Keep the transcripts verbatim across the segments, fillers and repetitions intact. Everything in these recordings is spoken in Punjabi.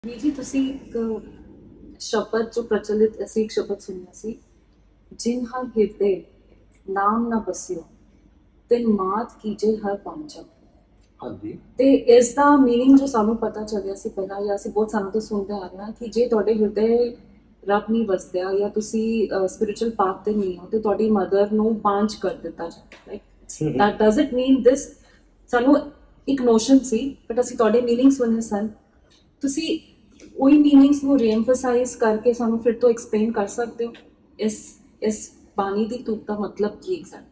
ਵੀਰ ਜੀ ਤੁਸੀਂ ਇੱਕ ਸ਼ਬਦ ਜੋ ਪ੍ਰਚਲਿਤ ਅਸੀਂ ਇੱਕ ਸ਼ਬਦ ਸੁਣਿਆ ਸੀ, ਜਿਨ ਹਰ ਹਿਰਦੇ ਨਾਮ ਨਾ ਬਸਿਓ ਤਿਨ ਮਾਤ ਕੀਜੇ ਹਰ ਪਾਂਚਾ। ਹਾਂਜੀ ਤੇ ਇਸ ਦਾ ਮੀਨਿੰਗ ਜੋ ਸਾਨੂੰ ਪਤਾ ਚੱਲਿਆ ਸੀ ਪਹਿਲਾਂ, ਜਾਂ ਅਸੀਂ ਬਹੁਤ ਸਾਨੂੰ ਤੋਂ ਸੁਣਦੇ ਆ ਰਹੇ ਹਾਂ ਕਿ ਜੇ ਤੁਹਾਡੇ ਹਿਰਦੇ ਰੱਬ ਨਹੀਂ ਵਸਦਿਆ ਜਾਂ ਤੁਸੀਂ ਸਪਿਰਿਚੁਅਲ ਪਾਥ ਤੇ ਨਹੀਂ ਹੋ ਤੇ ਤੁਹਾਡੀ ਮਦਰ ਨੂੰ ਪਾਂਚ ਕਰ ਦਿੱਤਾ ਜਾਂਦਾ। Like that does it mean this? ਸਾਨੂੰ ਇੱਕ ਨੋਸ਼ਨ ਸੀ ਬਟ ਅਸੀਂ ਤੁਹਾਡੇ ਮੀਨਿੰਗ ਸੁਣੇ ਸਨ। ਤੁਸੀਂ ਉਹੀ ਮੀਨਿੰਗਸ ਨੂੰ ਰੀਐਮਫਸਾਈਜ਼ ਕਰਕੇ ਸਾਨੂੰ ਫਿਰ ਤੋਂ ਐਕਸਪਲੇਨ ਕਰ ਸਕਦੇ ਹੋ ਇਸ ਇਸ ਬਾਣੀ ਦੀ ਤੁਕ ਦਾ ਮਤਲਬ ਕੀ ਐਗਜ਼ੈਕਟਲੀ?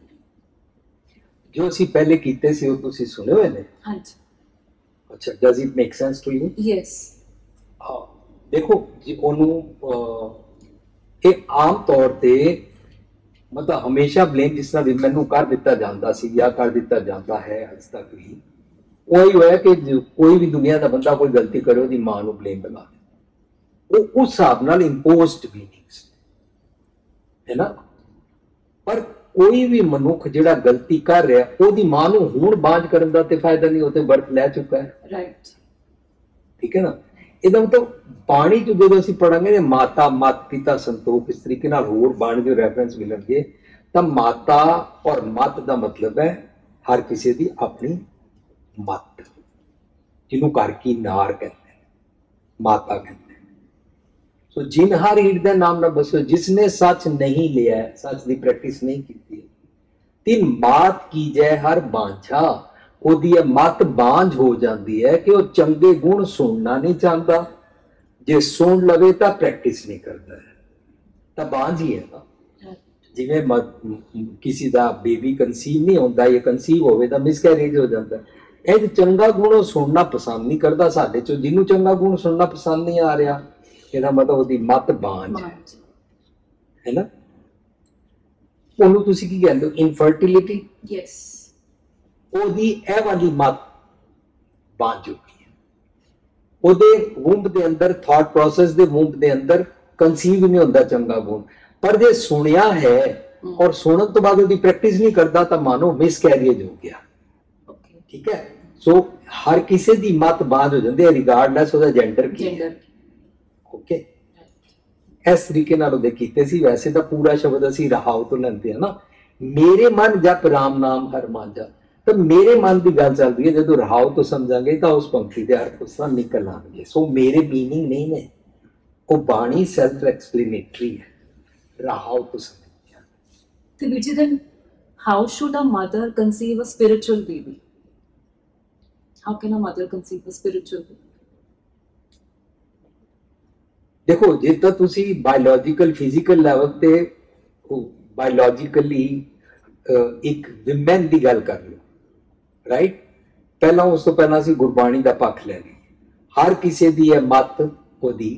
ਜੋ ਅਸੀਂ ਪਹਿਲੇ ਕੀਤੇ ਸੀ ਉਹ ਤੁਸੀਂ ਸੁਣੇ ਹੋਏ ਨੇ? ਹਾਂਜੀ। ਅੱਛਾ, does it make sense to you? Yes. ਹਾਂ, ਦੇਖੋ ਜੀ, ਉਹਨੂੰ ਇਹ ਆਮ ਤੌਰ ਤੇ ਮਤਲਬ ਹਮੇਸ਼ਾ ਬਲੇਮ ਜਿਸ ਤਰ੍ਹਾਂ ਵੀ ਮੈਨੂੰ ਕਰ ਦਿੱਤਾ ਜਾਂਦਾ ਸੀ ਜਾਂ ਕਰ ਦਿੱਤਾ ਜਾਂਦਾ ਹੈ ਅੱਜ ਤੱਕ ਵੀ, ਉਹੀ ਹੋਇਆ ਕਿ ਕੋਈ ਵੀ ਦੁਨੀਆ ਦਾ ਬੰਦਾ ਕੋਈ ਗਲਤੀ ਕਰੇ ਉਹਦੀ ਮਾਂ ਨੂੰ ਬਲੇਮ ਲਗਾ ਦੇ। ਉਹ ਉਸ ਹਿਸਾਬ ਨਾਲ ਇੰਪੋਜ਼ਡ ਮੀਨਿੰਗਸ ਹੈ ਨਾ। ਪਰ ਕੋਈ ਵੀ ਮਨੁੱਖ ਜਿਹੜਾ ਗਲਤੀ ਕਰ ਰਿਹਾ ਉਹਦੀ ਮਾਂ ਨੂੰ ਹੁਣ ਬਾਂਝ ਕਰਨ ਦਾ ਤੇ ਫਾਇਦਾ ਨਹੀਂ, ਉਹ ਤੇ ਵਰਤ ਲੈ ਚੁੱਕਾ ਹੈ। ਰਾਈਟ, ਠੀਕ ਹੈ ਨਾ। ਇਹਦਾ ਮਤਲਬ ਬਾਣੀ ਚ ਜਦੋਂ ਅਸੀਂ ਪੜਾਂਗੇ ਮਾਤਾ ਮਤ ਪਿਤਾ ਸੰਤੋਖ, ਇਸ ਤਰੀਕੇ ਨਾਲ ਹੋਰ ਬਾਣੀ ਦੇ ਰੈਫਰੈਂਸ ਮਿਲਣਗੇ ਤਾਂ ਮਾਤਾ ਔਰ ਮਤ ਦਾ ਮਤਲਬ ਹੈ ਹਰ ਕਿਸੇ ਦੀ ਆਪਣੀ ਮਤ, ਜਿਹਨੂੰ ਘਰ ਕੀ ਨਾਰ ਕਹਿੰਦੇ ਮਾਤਾ ਕਹਿੰਦੇ। ਸੋ ਜਿਨ ਹਰ ਹਿਰਦੇ ਨਾਮ ਨਾ ਬਸਿਓ, ਜਿਸਨੇ ਸੱਚ ਨਹੀਂ ਲਿਆ, ਸੱਚ ਦੀ ਪ੍ਰੈਕਟਿਸ ਨਹੀਂ ਕੀਤੀ, ਤਿਨ ਮਾਤ ਕੀਜੈ ਹਰ ਬਾਂਝਾ, ਉਹਦੀ ਮਤ ਬਾਂਝ ਹੋ ਜਾਂਦੀ ਹੈ ਕਿ ਉਹ ਚੰਗੇ ਗੁਣ ਸੁਣਨਾ ਨਹੀਂ ਚਾਹੁੰਦਾ। ਜੇ ਸੁਣ ਲਵੇ ਤਾਂ ਪ੍ਰੈਕਟਿਸ ਨਹੀਂ ਕਰਦਾ ਹੈ ਤਾਂ ਬਾਂਝ ਹੀ ਹੈ ਨਾ। ਜਿਵੇਂ ਕਿਸੇ ਦਾ ਬੇਬੀ ਕਨਸੀਵ ਨਹੀਂ ਹੁੰਦਾ, ਇਹ ਕਨਸੀਵ ਹੋਵੇ ਤਾਂ ਮਿਸਕੈਰੇਜ ਹੋ ਜਾਂਦਾ। ਇਹ ਚੰਗਾ ਗੁਣ ਉਹ ਸੁਣਨਾ ਪਸੰਦ ਨਹੀਂ ਕਰਦਾ। ਸਾਡੇ ਚੋਂ ਜਿਹਨੂੰ ਚੰਗਾ ਗੁਣ ਸੁਣਨਾ ਪਸੰਦ ਨਹੀਂ ਆ ਰਿਹਾ, ਇਹਦਾ ਮਤਲਬ ਉਹਦੀ ਮਤ ਬਾਂਝ ਹੈ ਨਾ। ਉਹਨੂੰ ਤੁਸੀਂ ਕੀ ਕਹਿੰਦੇ ਹੋ? ਇਨਫਰਟੀਲਿਟੀ। ਯੈਸ। ਉਹਦੀ ਇਹ ਵਾਲੀ ਮਤ ਬਾਂਝ ਚੁੱਕੀ ਹੈ। ਉਹਦੇ ਵੁੰਬ ਦੇ ਅੰਦਰ, ਥਾਟ ਪ੍ਰੋਸੈਸ ਦੇ ਵੁੰਬ ਦੇ ਅੰਦਰ ਕਨਸੀਵ ਨਹੀਂ ਹੁੰਦਾ ਚੰਗਾ ਗੁਣ। ਪਰ ਜੇ ਸੁਣਿਆ ਹੈ ਔਰ ਸੁਣਨ ਤੋਂ ਬਾਅਦ ਉਹਦੀ ਪ੍ਰੈਕਟਿਸ ਨਹੀਂ ਕਰਦਾ ਤਾਂ ਮਾਨੋ ਮਿਸਕੈਰੀਜ ਹੋ ਗਿਆ। ਠੀਕ ਹੈ। ਸੋ ਹਰ ਕਿਸੇ ਦੀ ਮਤ ਬਾਂਝ ਹੋ ਜਾਂਦੀ ਹੈ ਰਿਗਾਰਡਲੈਸ ਉਹਦਾ ਜੈਂਡਰ ਕੀ ਹੈ। ਓਕੇ, ਇਸ ਤਰੀਕੇ ਨਾਲ ਉਹਦੇ ਕੀਤੇ ਸੀ। ਵੈਸੇ ਤਾਂ ਪੂਰਾ ਸ਼ਬਦ ਅਸੀਂ ਰਹਾਉ ਤੋਂ ਲੈਂਦੇ ਹਾਂ ਨਾ, ਮੇਰੇ ਮਨ ਜਪ ਰਾਮ ਨਾਮ ਹਰ ਮਾਂਝਾ। ਤਾਂ ਮੇਰੇ ਮਨ ਦੀ ਗੱਲ ਚੱਲ ਰਹੀ ਹੈ। ਜਦੋਂ ਰਹਾਉ ਤੋਂ ਸਮਝਾਂਗੇ ਤਾਂ ਉਸ ਪੰਕਤੀ ਦੇ ਅਰਥ ਉਸ ਤਰ੍ਹਾਂ ਨਿਕਲ ਆਉਣਗੇ। ਸੋ ਮੇਰੇ ਮੀਨਿੰਗ ਨਹੀਂ ਨੇ, ਉਹ ਬਾਣੀ ਸੈਲਫ ਐਕਸਪਲੇਨੇਟਰੀ ਹੈ। ਰਹਾਉ ਤੋਂ ਸਮਝਿਆ ਤੇ ਵੀਰ ਜੀ, then how should a mother conceive a spiritual baby? How can a mother conceive a spiritual baby? ਦੇਖੋ, ਜੇ ਤਾਂ ਤੁਸੀਂ ਬਾਇਓਲੋਜੀਕਲ ਫਿਜ਼ੀਕਲ ਲੈਵਲ ਤੇ ਬਾਇਓਲੋਜੀਕਲੀ ਇੱਕ ਵਿਮਨ ਦੀ ਗੱਲ ਕਰ ਰਹੇ ਹੋ, ਰਾਈਟ। ਪਹਿਲਾਂ ਉਸ ਤੋਂ ਪਹਿਲਾਂ ਅਸੀਂ ਗੁਰਬਾਣੀ ਦਾ ਪੱਖ ਲੈ ਲਈਏ। ਹਰ ਕਿਸੇ ਦੀ ਇਹ ਮਤ ਉਹਦੀ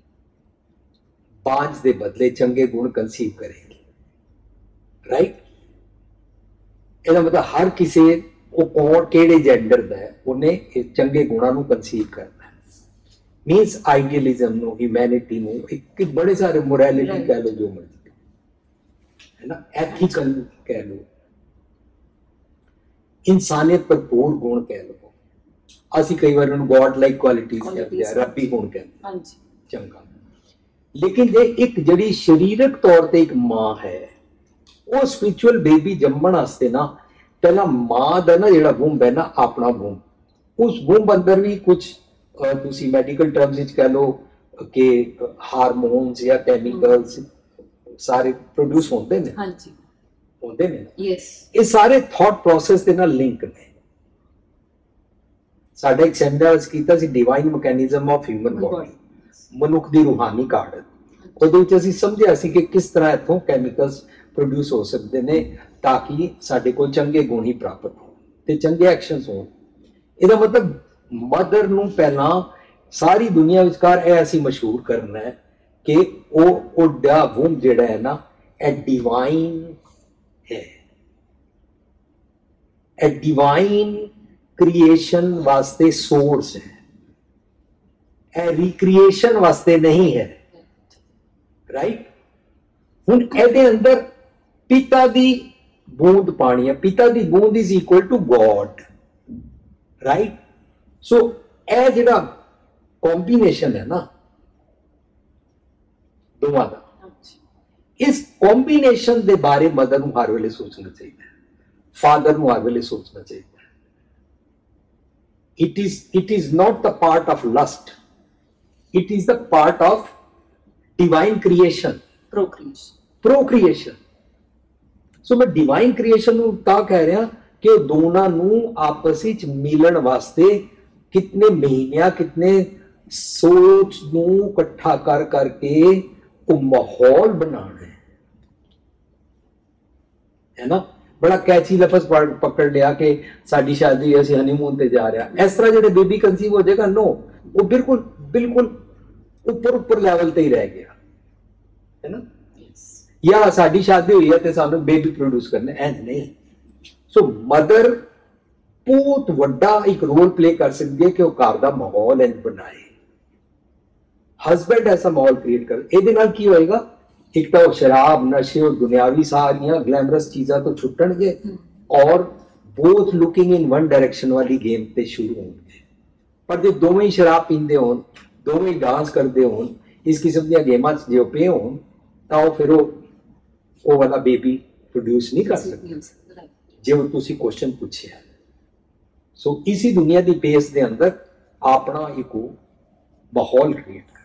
ਬਾਂਝ ਦੇ ਬਦਲੇ ਚੰਗੇ ਗੁਣ ਕਨਸੀਵ ਕਰੇਗੀ, ਰਾਈਟ। ਇਹਦਾ ਮਤਲਬ ਹਰ ਕਿਸੇ, ਉਹ ਕੌਣ ਕਿਹੜੇ ਜੈਂਡਰ ਦਾ ਹੈ, ਉਹਨੇ ਇਹ ਚੰਗੇ ਗੁਣਾਂ ਨੂੰ ਕਨਸੀਵ ਕਰਨਾ। Means idealism no, humanity no, एक बड़े सारे मोरालिटी कह लो, जो मर्जी है ना, एथिकल कह लो, इंसानियत पर भरपूर गुण कह लो। असि कई बार उन्हें गॉड लाइक क्वालिटीज कहते हैं, रब्बी गुण कहते हैं, चंगा। लेकिन जे एक जड़ी शरीरक तौर पे एक मां है, वो स्पिरिचुअल बेबी जम्मण वास्ते ना पहला मां दा ना जेड़ा वुंब है ना, अपना वुंब, उस वुंब अंदर भी कुछ ਤੁਸੀਂ ਮੈਡੀਕਲ ਟਰਮਸ ਵਿੱਚ ਕਹਿ ਲਓ ਕਿ ਹਾਰਮੋਨਸ ਜਾਂ ਕੈਮੀਕਲਸ ਸਾਰੇ ਪ੍ਰੋਡਿਊਸ ਹੁੰਦੇ ਨੇ। ਹਾਂਜੀ, ਹੁੰਦੇ ਨੇ। ਯੈਸ। ਇਹ ਸਾਰੇ ਥਾਟ ਪ੍ਰੋਸੈਸ ਦੇ ਨਾਲ ਲਿੰਕ ਨੇ। ਸਾਡਾ ਇੱਕ ਸੈਮੀਨਾਰ ਕੀਤਾ ਸੀ divine mechanism of human body, ਮਨੁੱਖ ਦੀ ਰੂਹਾਨੀ ਕਾਢ। ਉਹਦੇ ਵਿੱਚ ਅਸੀਂ ਸਮਝਿਆ ਸੀ ਕਿ ਕਿਸ ਤਰ੍ਹਾਂ ਇੱਥੋਂ ਕੈਮੀਕਲਸ ਪ੍ਰੋਡਿਊਸ ਹੋ ਸਕਦੇ ਨੇ ਤਾਂ ਕਿ ਸਾਡੇ ਕੋਲ ਚੰਗੇ ਗੁਣ ਹੀ ਪ੍ਰਾਪਤ ਹੋਣ ਤੇ ਚੰਗੇ ਐਕਸ਼ਨਸ ਹੋਣ। ਇਹਦਾ ਮਤਲਬ ਮਦਰ ਨੂੰ ਪਹਿਲਾਂ ਸਾਰੀ ਦੁਨੀਆ ਵਿਚਕਾਰ ਇਹ ਅਸੀਂ ਮਸ਼ਹੂਰ ਕਰਨਾ ਹੈ ਕਿ ਉਹ ਉਹਦਾ ਵੁੰਬ ਜਿਹੜਾ ਹੈ ਨਾ, ਇਹ ਡਿਵਾਈਨ ਹੈ। ਇਹ ਡਿਵਾਈਨ ਕ੍ਰੀਏਸ਼ਨ ਵਾਸਤੇ ਸੋਰਸ ਹੈ, ਇਹ ਰੀਕ੍ਰੀਏਸ਼ਨ ਵਾਸਤੇ ਨਹੀਂ ਹੈ, ਰਾਈਟ। ਹੁਣ ਇਹਦੇ ਅੰਦਰ ਪਿਤਾ ਦੀ ਬੂੰਦ ਪਾਣੀ ਹੈ। ਪਿਤਾ ਦੀ ਬੂੰਦ is equal to God, right. So ਇਹ ਜਿਹੜਾ कॉम्बिनेशन है ना दोवां दा। अच्छा इस कॉम्बिनेशन के बारे मदर नूं हर वेले सोचना चाहिए, फादर नूं हर वेले सोचना चाहिए। It is it is not the part of lust, it is the part of divine creation, procreation procreation. So मैं डिवाइन क्रिएशन नूं तां कह रहा कि दोनों नूं आपस विच मिलन वास्ते कितने महीनिया कितने सोच नूं इकट्ठा कर करके वो माहौल बनाना है, है ना। बड़ा कैची लफज पकड़ लिया कि साडी शादी असीं हनीमून ते जा रहा, इस तरह जो बेबी कंसीव हो जाएगा, नो, वो बिल्कुल बिल्कुल ऊपर ऊपर लैवल ते ही रह गया, है ना। या साडी शादी हुई है तो सानू बेबी प्रोड्यूस करना, ऐ नहीं। सो मदर बहुत वड्डा एक रोल प्ले कर सकती है कि वो घर का माहौल इंज बनाए, हसबैंड ऐसा माहौल क्रिएट कर। ਇਹਦੇ ਨਾਲ ਕੀ ਹੋਏਗਾ, एक तो शराब नशे और दुनियावी सारियां ग्लैमरस चीज़ां तो छुट्टणगे और both looking in one direction वाली गेम ते शुरू होंगे। पर जो दोवें ही शराब पींदे होन, दोवें ही डांस करते होन, इस किस्म दी गेमां च जो पे होन, तां वो फिर वो वाला बेबी प्रोड्यूस नहीं कर सकते जो तुसी क्वेश्चन पूछे। सो इसी दुनिया की बेस के अंदर अपना एक माहौल क्रिएट